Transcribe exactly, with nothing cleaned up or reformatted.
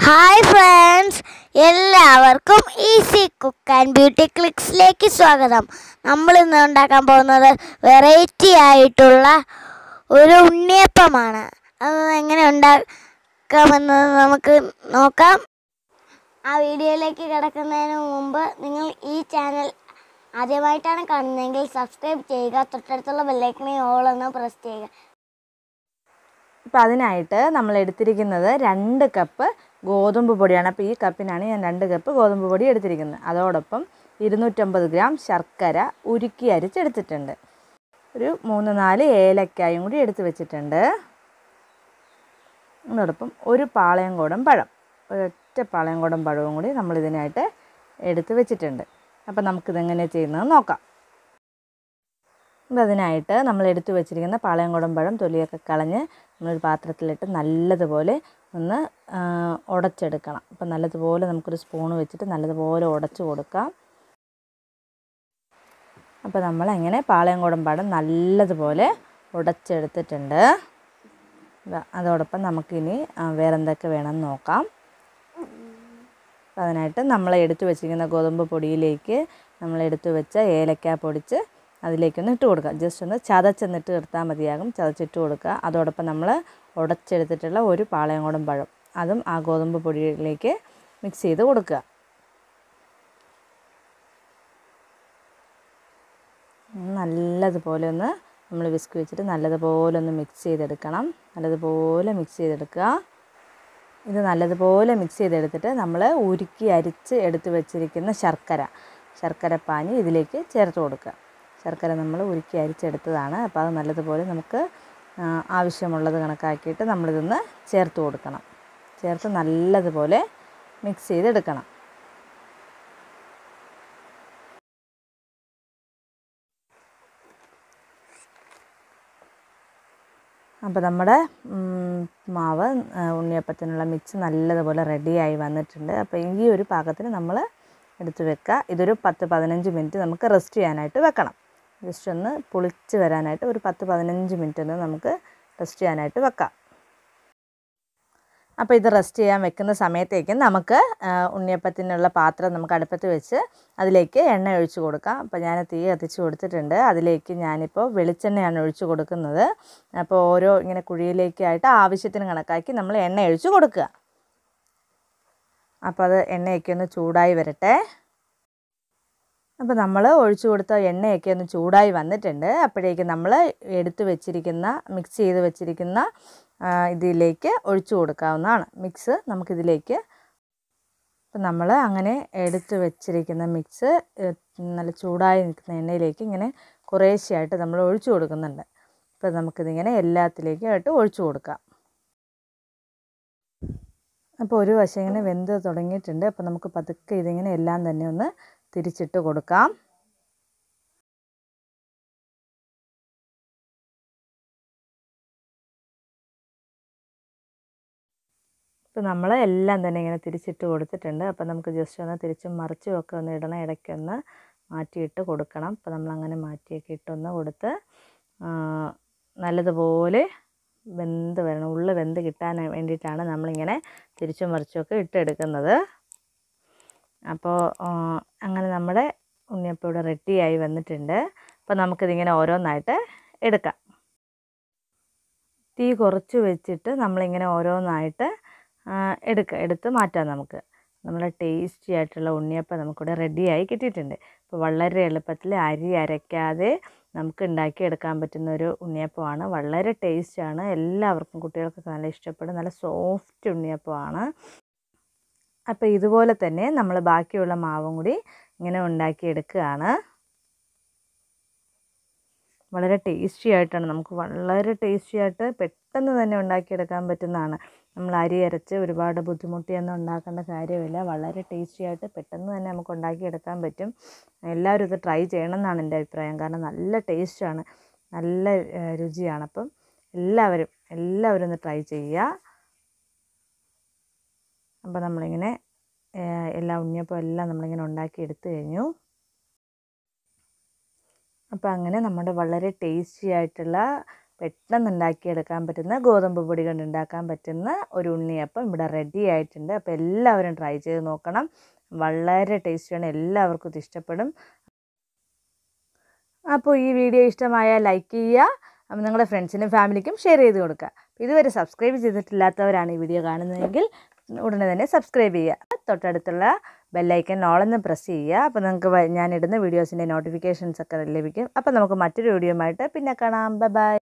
Hi friends, എല്ലാവർക്കും easy cook and beauty ക്ലിക്സിലേക്ക് സ്വാഗതം. നമ്മൾ ഇന്ന് ഉണ്ടാക്കാൻ പോകുന്നത് വെറൈറ്റി ആയിട്ടുള്ള ഒരു ഉണ്ണിയപ്പമാണ്. അത് എങ്ങനെ ഉണ്ടാക്കാമെന്ന് നമുക്ക് നോക്കാം. ആ വീഡിയോയിലേക്ക് കിടക്കുന്നതിന് മുമ്പ് നിങ്ങൾ ഈ ചാനൽ ആദ്യമായിട്ടാണ് കാണുന്നതെങ്കിൽ സബ്സ്ക്രൈബ് ചെയ്യുക, തൊട്ടടുത്തുള്ള ബെല്ലൈക്കണിൽ ഓൾ എന്ന് പ്രസ് ചെയ്യുക. അപ്പോൾ അതിനായിട്ട് നമ്മൾ എടുത്തിരിക്കുന്നത് രണ്ട് കപ്പ് ഗോതമ്പ് പൊടിയാണ്. അപ്പോൾ ഈ കപ്പിനാണ് ഞാൻ രണ്ട് കപ്പ് ഗോതമ്പ് പൊടി എടുത്തിരിക്കുന്നത്. അതോടൊപ്പം ഇരുന്നൂറ്റമ്പത് ഗ്രാം ശർക്കര ഉരുക്കി അരിച്ചെടുത്തിട്ടുണ്ട്. ഒരു മൂന്ന് നാല് ഏലക്കായും കൂടി എടുത്ത് വെച്ചിട്ടുണ്ട്. അതോടൊപ്പം ഒരു പാളയംകോടൻ പഴം, ഒരൊറ്റ പാളയംകോടൻ പഴവും കൂടി നമ്മളിതിനായിട്ട് എടുത്ത് വെച്ചിട്ടുണ്ട്. അപ്പോൾ നമുക്കിതെങ്ങനെ ചെയ്യുന്നത് നോക്കാം. അതിനായിട്ട് നമ്മൾ എടുത്തു വെച്ചിരിക്കുന്ന പാളയംകോടൻ പഴം തൊലിയൊക്കെ കളഞ്ഞ് നമ്മളൊരു പാത്രത്തിലിട്ട് നല്ലതുപോലെ ഒന്ന് ഉടച്ചെടുക്കണം. അപ്പം നല്ലതുപോലെ നമുക്കൊരു സ്പൂണ് വെച്ചിട്ട് നല്ലതുപോലെ ഉടച്ച് കൊടുക്കാം. അപ്പോൾ നമ്മളങ്ങനെ പാളയംകോടൻ പഴം നല്ലതുപോലെ ഉടച്ചെടുത്തിട്ടുണ്ട്. അതോടൊപ്പം നമുക്കിനി വേറെന്തൊക്കെ വേണമെന്ന് നോക്കാം. അതിനായിട്ട് നമ്മൾ എടുത്തു വെച്ചിരിക്കുന്ന ഗോതമ്പ് പൊടിയിലേക്ക് നമ്മൾ എടുത്തു വെച്ച ഏലക്ക പൊടിച്ച് അതിലേക്കൊന്ന് ഇട്ട് കൊടുക്കുക. ജസ്റ്റ് ഒന്ന് ചതച്ചെന്നിട്ട് എടുത്താൽ മതിയാകും. ചതച്ചിട്ട് കൊടുക്കുക. അതോടൊപ്പം നമ്മൾ ഉടച്ചെടുത്തിട്ടുള്ള ഒരു പാളയംകോടൻ പഴം അതും ആ ഗോതമ്പ് പൊടിയിലേക്ക് മിക്സ് ചെയ്ത് കൊടുക്കുക. നല്ലതുപോലെ ഒന്ന് നമ്മൾ വിസ്ക് വെച്ചിട്ട് നല്ലതുപോലെ ഒന്ന് മിക്സ് ചെയ്തെടുക്കണം. നല്ലതുപോലെ മിക്സ് ചെയ്തെടുക്കുക. ഇത് നല്ലതുപോലെ മിക്സ് ചെയ്തെടുത്തിട്ട് നമ്മൾ ഉരുക്കി അരിച്ച് എടുത്ത് വെച്ചിരിക്കുന്ന ശർക്കര ശർക്കരപ്പാനി ഇതിലേക്ക് ചേർത്ത് കൊടുക്കുക. ശർക്കര നമ്മൾ ഉരുക്കി അരിച്ചെടുത്തതാണ്. അപ്പോൾ അത് നല്ലതുപോലെ നമുക്ക് ആവശ്യമുള്ളത് കണക്കാക്കിയിട്ട് നമ്മളിതൊന്ന് ചേർത്ത് കൊടുക്കണം. ചേർത്ത് നല്ലതുപോലെ മിക്സ് ചെയ്തെടുക്കണം. അപ്പോൾ നമ്മുടെ മാവ് ഉണ്ണിയപ്പത്തിനുള്ള മിക്സ് നല്ലതുപോലെ റെഡിയായി വന്നിട്ടുണ്ട്. അപ്പോൾ ഈ ഒരു പാകത്തിന് നമ്മൾ എടുത്ത് വെക്കുക. ഇതൊരു പത്ത് പതിനഞ്ച് മിനിറ്റ് നമുക്ക് റെസ്റ്റ് ചെയ്യാനായിട്ട് വെക്കണം. ജസ്റ്റ് ഒന്ന് പുളിച്ച് വരാനായിട്ട് ഒരു പത്ത് പതിനഞ്ച് മിനിറ്റ് ഒന്ന് നമുക്ക് റെസ്റ്റ് ചെയ്യാനായിട്ട് വെക്കാം. അപ്പോൾ ഇത് റെസ്റ്റ് ചെയ്യാൻ വെക്കുന്ന സമയത്തേക്ക് നമുക്ക് ഉണ്ണിയപ്പത്തിനുള്ള പാത്രം നമുക്ക് അടുപ്പത്ത് വെച്ച് അതിലേക്ക് എണ്ണ ഒഴിച്ച് കൊടുക്കാം. അപ്പോൾ ഞാൻ തീ കത്തിച്ച് കൊടുത്തിട്ടുണ്ട്. അതിലേക്ക് ഞാനിപ്പോൾ വെളിച്ചെണ്ണയാണ് ഒഴിച്ച് കൊടുക്കുന്നത്. അപ്പോൾ ഓരോ ഇങ്ങനെ കുഴിയിലേക്കായിട്ട് ആവശ്യത്തിന് കണക്കാക്കി നമ്മൾ എണ്ണ ഒഴിച്ച് കൊടുക്കുക. അപ്പോൾ അത് എണ്ണയൊക്കെ ഒന്ന് ചൂടായി വരട്ടെ. അപ്പോൾ നമ്മൾ ഒഴിച്ചു കൊടുത്ത എണ്ണയൊക്കെ ഒന്ന് ചൂടായി വന്നിട്ടുണ്ട്. അപ്പോഴേക്ക് നമ്മൾ എടുത്തു വെച്ചിരിക്കുന്ന മിക്സ് ചെയ്ത് വെച്ചിരിക്കുന്ന ഇതിലേക്ക് ഒഴിച്ചു കൊടുക്കാവുന്നതാണ്. മിക്സ് നമുക്കിതിലേക്ക് ഇപ്പം നമ്മൾ അങ്ങനെ എടുത്ത് വെച്ചിരിക്കുന്ന മിക്സ് നല്ല ചൂടായി നിൽക്കുന്ന എണ്ണയിലേക്ക് ഇങ്ങനെ കുറേശ്ശെയായിട്ട് നമ്മൾ ഒഴിച്ചു കൊടുക്കുന്നുണ്ട്. അപ്പോൾ നമുക്കിതിങ്ങനെ എല്ലാത്തിലേക്കും ആയിട്ട് ഒഴിച്ചു കൊടുക്കാം. അപ്പോൾ ഒരു വശം ഇങ്ങനെ വെന്ത് തുടങ്ങിയിട്ടുണ്ട്. അപ്പോൾ നമുക്ക് പതുക്കെ ഇതിങ്ങനെ എല്ലാം തന്നെ ഒന്ന് തിരിച്ചിട്ട് കൊടുക്കാം. ഇപ്പോൾ നമ്മൾ എല്ലാം തന്നെ ഇങ്ങനെ തിരിച്ചിട്ട് കൊടുത്തിട്ടുണ്ട്. അപ്പോൾ നമുക്ക് ജസ്റ്റ് ഒന്ന് തിരിച്ചും മറിച്ചും ഒക്കെ ഒന്ന് ഇടണം. ഇടയ്ക്കൊന്ന് മാറ്റിയിട്ട് കൊടുക്കണം. അപ്പോൾ നമ്മളങ്ങനെ മാറ്റിയൊക്കെ ഇട്ടൊന്ന് കൊടുത്ത് നല്ലതുപോലെ വെന്ത് വരണം. ഉള്ളിൽ വെന്ത് കിട്ടാൻ വേണ്ടിയിട്ടാണ് നമ്മളിങ്ങനെ തിരിച്ചും മറിച്ചുമൊക്കെ ഇട്ടെടുക്കുന്നത്. അപ്പോൾ അങ്ങനെ നമ്മുടെ ഉണ്ണിയപ്പം ഇവിടെ റെഡിയായി വന്നിട്ടുണ്ട്. അപ്പോൾ നമുക്കിതിങ്ങനെ ഓരോന്നായിട്ട് എടുക്കാം. തീ കുറച്ച് വെച്ചിട്ട് നമ്മളിങ്ങനെ ഓരോന്നായിട്ട് എടുക്കുക എടുത്ത് മാറ്റാം. നമുക്ക് നമ്മുടെ ടേസ്റ്റി ആയിട്ടുള്ള ഉണ്ണിയപ്പം നമുക്കിവിടെ റെഡിയായി കിട്ടിയിട്ടുണ്ട്. അപ്പോൾ വളരെ എളുപ്പത്തിൽ അരി അരയ്ക്കാതെ നമുക്ക് ഉണ്ടാക്കിയെടുക്കാൻ പറ്റുന്ന ഒരു ഉണ്ണിയപ്പമാണ്. വളരെ ടേസ്റ്റാണ്. എല്ലാവർക്കും കുട്ടികൾക്കൊക്കെ നല്ല ഇഷ്ടപ്പെടും. നല്ല സോഫ്റ്റ് ഉണ്ണിയപ്പമാണ്. അപ്പോൾ ഇതുപോലെ തന്നെ നമ്മൾ ബാക്കിയുള്ള മാവും കൂടി ഇങ്ങനെ ഉണ്ടാക്കിയെടുക്കുകയാണ്. വളരെ ടേസ്റ്റി ആയിട്ടാണ്, നമുക്ക് വളരെ ടേസ്റ്റി ആയിട്ട് പെട്ടെന്ന് തന്നെ ഉണ്ടാക്കിയെടുക്കാൻ പറ്റുന്നതാണ്. നമ്മൾ അരി അരച്ച് ഒരുപാട് ബുദ്ധിമുട്ടിയൊന്നും ഉണ്ടാക്കേണ്ട കാര്യമില്ല. വളരെ ടേസ്റ്റി ആയിട്ട് പെട്ടെന്ന് തന്നെ നമുക്ക് ഉണ്ടാക്കിയെടുക്കാൻ പറ്റും. എല്ലാവരും ഇത് ട്രൈ ചെയ്യണം എന്നാണ് എൻ്റെ അഭിപ്രായം. കാരണം നല്ല ടേസ്റ്റാണ്, നല്ല രുചിയാണ്. അപ്പം എല്ലാവരും എല്ലാവരും ഒന്ന് ട്രൈ ചെയ്യുക. അപ്പോൾ നമ്മളിങ്ങനെ എല്ലാ ഉണ്ണിയപ്പം എല്ലാം നമ്മളിങ്ങനെ ഉണ്ടാക്കി എടുത്തു കഴിഞ്ഞു. അപ്പോൾ അങ്ങനെ നമ്മുടെ വളരെ ടേസ്റ്റി ആയിട്ടുള്ള പെട്ടെന്ന് ഉണ്ടാക്കിയെടുക്കാൻ പറ്റുന്ന ഗോതമ്പ് പൊടി കൊണ്ട് ഉണ്ടാക്കാൻ പറ്റുന്ന ഒരു ഉണ്ണിയപ്പം ഇവിടെ റെഡി ആയിട്ടുണ്ട്. അപ്പോൾ എല്ലാവരും ട്രൈ ചെയ്ത് നോക്കണം. വളരെ ടേസ്റ്റിയാണ്, എല്ലാവർക്കും ഇത് ഇഷ്ടപ്പെടും. അപ്പോൾ ഈ വീഡിയോ ഇഷ്ടമായാൽ ലൈക്ക് ചെയ്യുക, അപ്പം നിങ്ങളുടെ ഫ്രണ്ട്സിനും ഫാമിലിക്കും ഷെയർ ചെയ്ത് കൊടുക്കുക. ഇതുവരെ സബ്സ്ക്രൈബ് ചെയ്തിട്ടില്ലാത്തവരാണ് ഈ വീഡിയോ കാണുന്നതെങ്കിൽ ഉടനെ തന്നെ സബ്സ്ക്രൈബ് ചെയ്യുക. തൊട്ടടുത്തുള്ള ബെല്ലൈക്കൻ ഓളെന്ന് പ്രസ് ചെയ്യുക. അപ്പോൾ നിങ്ങൾക്ക് ഞാനിടുന്ന വീഡിയോസിൻ്റെ നോട്ടിഫിക്കേഷൻസ് ഒക്കെ ലഭിക്കും. അപ്പോൾ നമുക്ക് മറ്റൊരു വീഡിയോയുമായിട്ട് പിന്നെ കാണാം. Bye by.